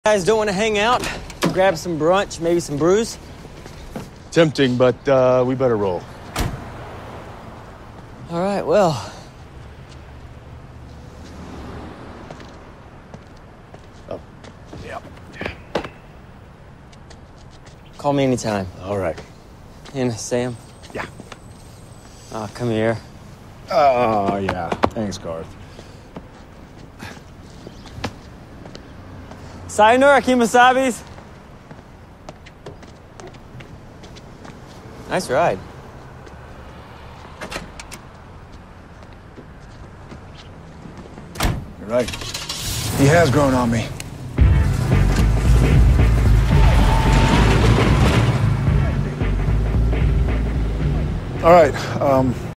Guys don't want to hang out? Grab some brunch, maybe some brews? Tempting, but we better roll. All right, well. Oh, yeah. Call me anytime. All right. And Sam? Yeah. Oh, come here. Oh, yeah. Thanks, Garth. Sayonara, Kimasabis. Nice ride. You're right. He has grown on me. All right,